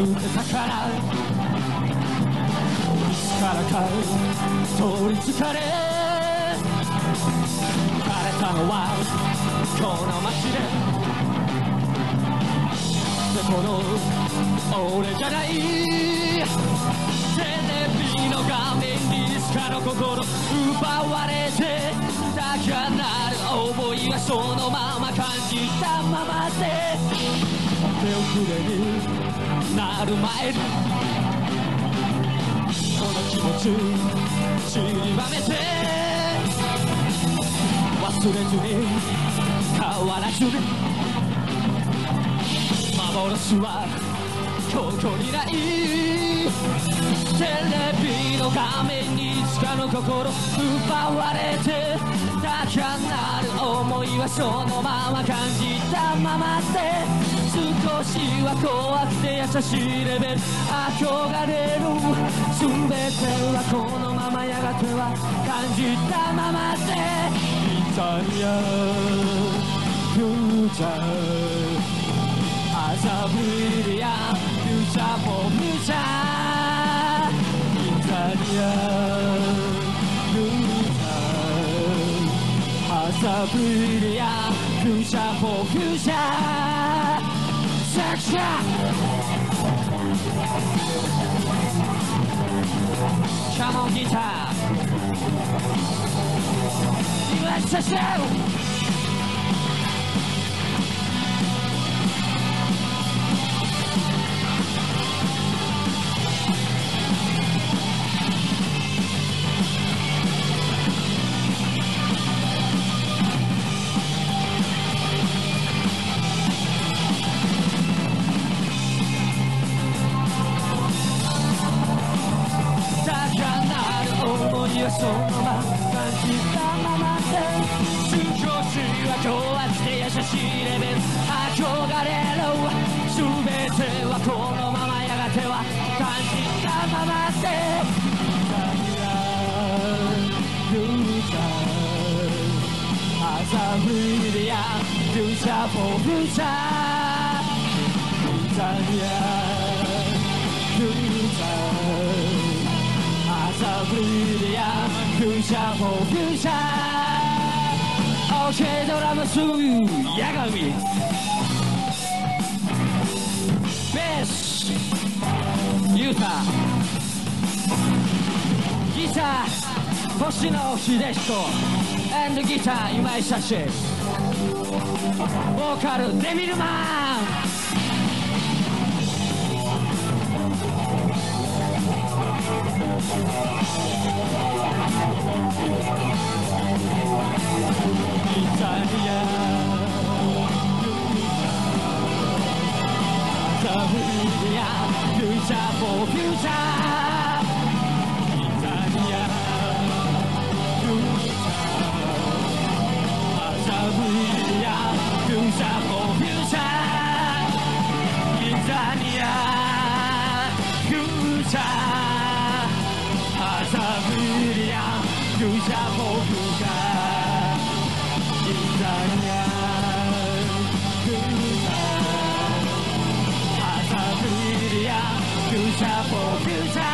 てたからいつからか取りつかれ枯れたのはこの街でこの俺じゃないテレビの画面にいつかの心奪われて高鳴る想いはそのまま感じたままで手遅れになる前にこの気持ち散りばめて忘れずに変わらずに幻はここにないテレビの画面にいつかの心奪われて高鳴る想いはそのまま感じたままで少しは怖くて優しいレベル憧れる全てはこのままやがては感じたままでイタリアフューチャーAs a brilliant future for future Italian future As a brilliant future for future Section Come on guitar Let's just goそのまま感じたままで少しは高圧で優しいレベル憧れろ全てはこのままやがては感じたままでフューチャー As a brilliant future for future Italian future As a brilliant future for future OK ドラムスヤガミベースユータギター星野秀彦 and ギター今井久志ボーカルデビルマンFuture for future Italia Future for future Italia Future Italia Future for future Italia Future for future